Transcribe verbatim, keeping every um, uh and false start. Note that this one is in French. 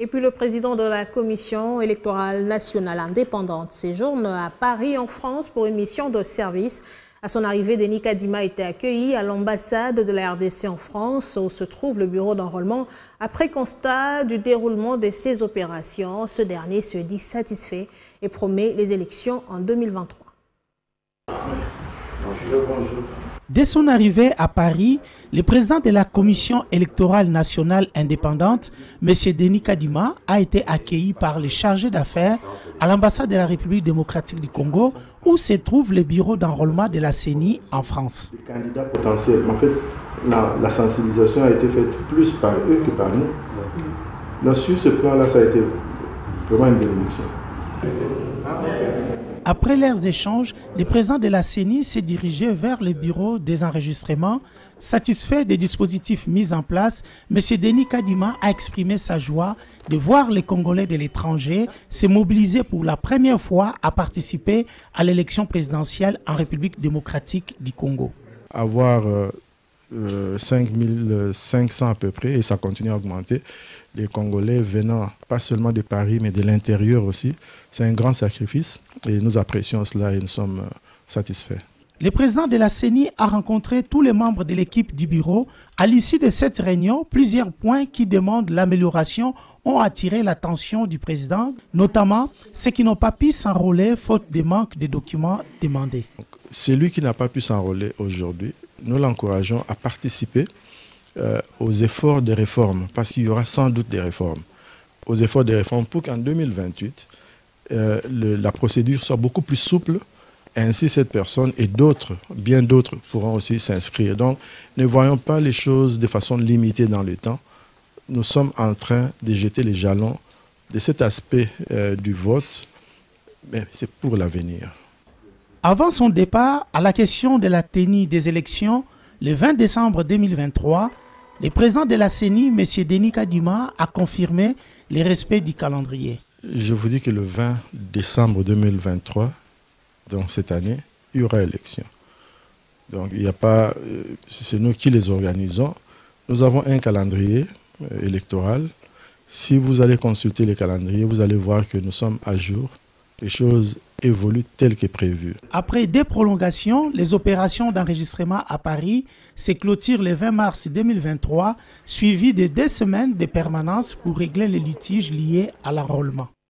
Et puis le président de la Commission électorale nationale indépendante séjourne à Paris en France pour une mission de service. À son arrivée, Denis Kadima a été accueilli à l'ambassade de la R D C en France où se trouve le bureau d'enrôlement. Après constat du déroulement de ces opérations, ce dernier se dit satisfait et promet les élections en deux mille vingt-trois. Dès son arrivée à Paris, le président de la Commission électorale nationale indépendante, M. Denis Kadima, a été accueilli par les chargés d'affaires à l'ambassade de la République démocratique du Congo, où se trouve le bureau d'enrôlement de la C E N I en France. Les candidats potentiels, en fait, la, la sensibilisation a été faite plus par eux que par nous. Donc, sur ce plan-là, ça a été vraiment une bénédiction. Après leurs échanges, le président de la C E N I s'est dirigé vers le bureau des enregistrements. Satisfait des dispositifs mis en place, M. Denis Kadima a exprimé sa joie de voir les Congolais de l'étranger se mobiliser pour la première fois à participer à l'élection présidentielle en République démocratique du Congo. Avoir euh, euh, cinq mille cinq cents à peu près, et ça continue à augmenter, les Congolais venant pas seulement de Paris mais de l'intérieur aussi, c'est un grand sacrifice et nous apprécions cela et nous sommes satisfaits. Le président de la C E N I a rencontré tous les membres de l'équipe du bureau. À l'issue de cette réunion, plusieurs points qui demandent l'amélioration ont attiré l'attention du président, notamment ceux qui n'ont pas pu s'enrôler faute de manque de documents demandés. Celui qui n'a pas pu s'enrôler aujourd'hui, nous l'encourageons à participer euh, aux efforts de réforme, parce qu'il y aura sans doute des réformes, aux efforts de réforme pour qu'en deux mille vingt-huit, euh, le, la procédure soit beaucoup plus souple. Ainsi, cette personne et d'autres, bien d'autres, pourront aussi s'inscrire. Donc, ne voyons pas les choses de façon limitée dans le temps. Nous sommes en train de jeter les jalons de cet aspect euh, du vote, mais c'est pour l'avenir. Avant son départ, à la question de la tenue des élections, le vingt décembre deux mille vingt-trois, le président de la C E N I, M. Denis Kadima, a confirmé le respect du calendrier. Je vous dis que le vingt décembre deux mille vingt-trois, donc cette année, il y aura élection. Donc il n'y a pas, c'est nous qui les organisons. Nous avons un calendrier électoral. Si vous allez consulter les calendriers, vous allez voir que nous sommes à jour. Les choses évoluent telles que prévues. Après des prolongations, les opérations d'enregistrement à Paris se clôturent le vingt mars deux mille vingt-trois, suivies de deux semaines de permanence pour régler les litiges liés à l'enrôlement.